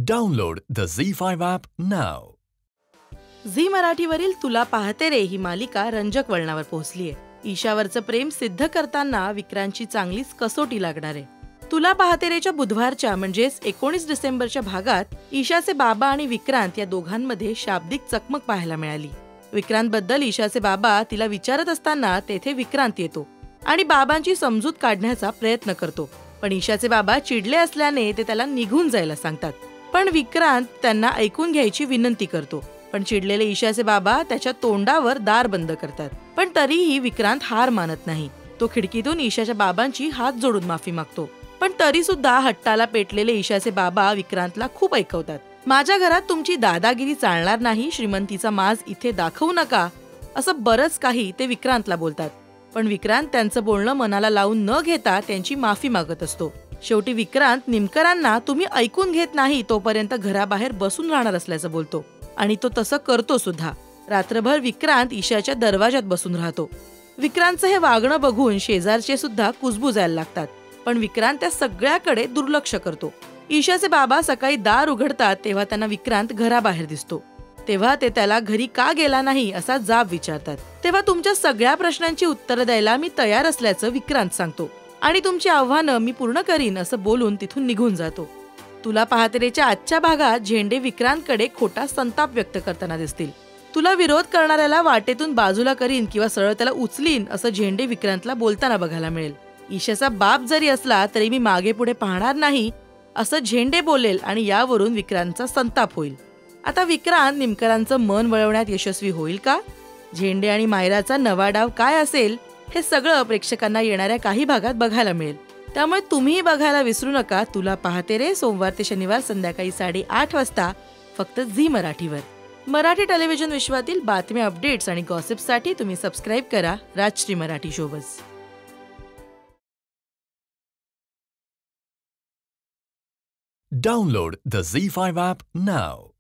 Download the ZEE5 app now. Zee मराठीवरील तुला पाहते रे ही मालिका रंजक वळणावर पोहोचलीये. ईशावरचं प्रेम सिद्ध करताना विक्रांतची चांगलीच कसोटी लागणार आहे. तुला पाहते रेच्या बुधवारच्या म्हणजेच 19 डिसेंबरच्या भागात ईशाचे बाबा आणि विक्रांत या दोघांमध्ये शाब्दिक चकमक पाहायला मिळाली. विक्रांतबद्दल ईशाचे बाबा तिला विचारत असताना तेथे विक्रांत येतो आणि बाबांची समजूत काढण्याचा प्रयत्न करतो. पण ईशाचे बाबा चिडले असल्याने ते त्याला निघून जायला सांगतात. पण विक्रांत त्यांना ऐकून घ्यायची विनंती करतो. पण चिडलेले ईशाचे बाबा त्याच्या तोंडावर दार बंद करतात. पण तरीही विक्रांत हार मानत नाही. तो खिडकीतून ईशाच्या बाबांची हात जोडून माफी मागतो. पण तरी सुद्धा हट्टाला पेटलेले ईशाचे बाबा विक्रांतला खूप ऐकवतात. माझ्या घरात तुमची दादागिरी चालणार नाही, श्रीमंतीचा माज इथे दाखवू नका, असं बरंच काही ते विक्रांतला बोलतात. पण विक्रांत त्यांचं बोलणं मनाला लावून न घेता त्यांची माफी मागत असतो. शेवटी विक्रांत निमकरांना तुम्ही ऐकून घेत नाही तोपर्यंत घराबाहेर बसून राहणार असल्याचं बोलतो. आणि तो तसं करतो सुद्धा. रात्रभर विक्रांत ईशाच्या दरवाजात बसून राहतो. विक्रांतचं हे वागणं बघून शेजारचे सुद्धा कुजबुजायला लागतात. पण विक्रांत त्या सगळ्याकडे दुर्लक्ष करतो. ईशाचे बाबा सकाळी दार उघडतात तेव्हा त्यांना विक्रांत घराबाहेर दिसतो. तेव्हा ते त्याला घरी का गेला नाही असा जाब विचारतात. तेव्हा तुमच्या सगळ्या प्रश्नांची उत्तरं द्यायला मी तयार असल्याचं विक्रांत सांगतो. आणि तुमची आव्हानं मी पूर्ण करीन असं बोलून तिथून निघून जातो. तुला पाहते रेच्या आजच्या भागात झेंडे विक्रांतकडे खोटा संताप व्यक्त करताना दिसतील. तुला विरोध करणाऱ्याला वाटेतून बाजूला करीन किंवा सरळ त्याला उचलीन असं झेंडे विक्रांतला बोलताना बघायला मिळेल. ईशाचा बाप जरी असला तरी मी मागे पुढे पाहणार नाही असं झेंडे बोलेल आणि यावरून विक्रांतचा संताप होईल. आता विक्रांत निमकरांचं मन वळवण्यात यशस्वी होईल का? झेंडे आणि मायराचा नवा डाव काय असेल हे सगळं प्रेक्षकांना येणाऱ्या काही भागात बघायला मिळेल. त्यामुळे तुम्ही बघायला विसरू नका तुला पाहते रे, सोमवार ते शनिवार संध्याकाळी 8:30 वाजता फक्त झी मराठीवर. मराठी टेलिव्हिजन विश्वातील बातम्या, अपडेट्स आणि गॉसिपसाठी तुम्ही सबस्क्राईब करा Rajshri Marathi ShowBuzz. Download the ZEE5 app now.